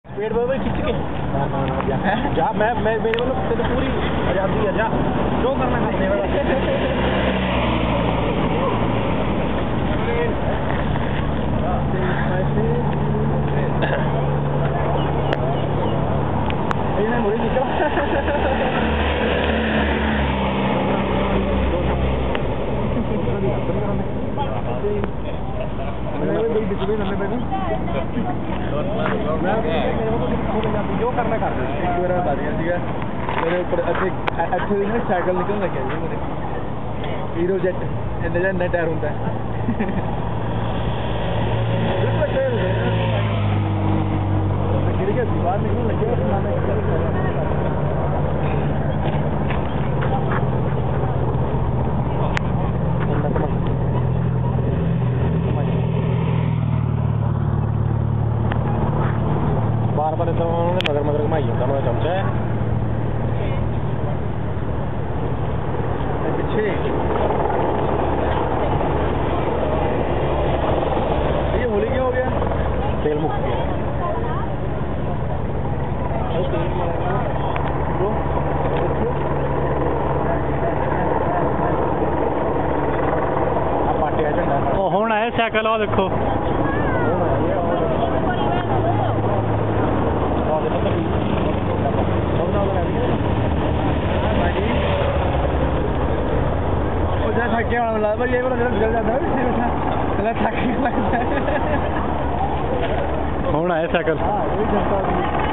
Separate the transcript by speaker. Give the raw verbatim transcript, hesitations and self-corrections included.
Speaker 1: पेड़ पर खिंच के जा मैं मैं मेरे वालों तेरे पूरी आजादी है जा जो करना करने वाला ये मुझे निकला जो करना कर दे एक बार बता दिया सीगा मेरे ऊपर अच्छे अच्छे दिन में साइकिल निकलने लगे जी मेरे हीरो जेट इंदा जेहा नया टायर होंदा है बिल्कुल टायर होंदा है गिर गया बाहर निकलने लगे और नाम बार बार तो उन्होंने मगर मगर घुमाई जाता मैं चमचा है पीछे ये होली क्यों हो गया तेल मुक गया पाटे झंडा हुण आया साइकिल आ देखो थके वाला मिला भाई ये वाला जरा निकल जाता है थके हुण आया साइकिल।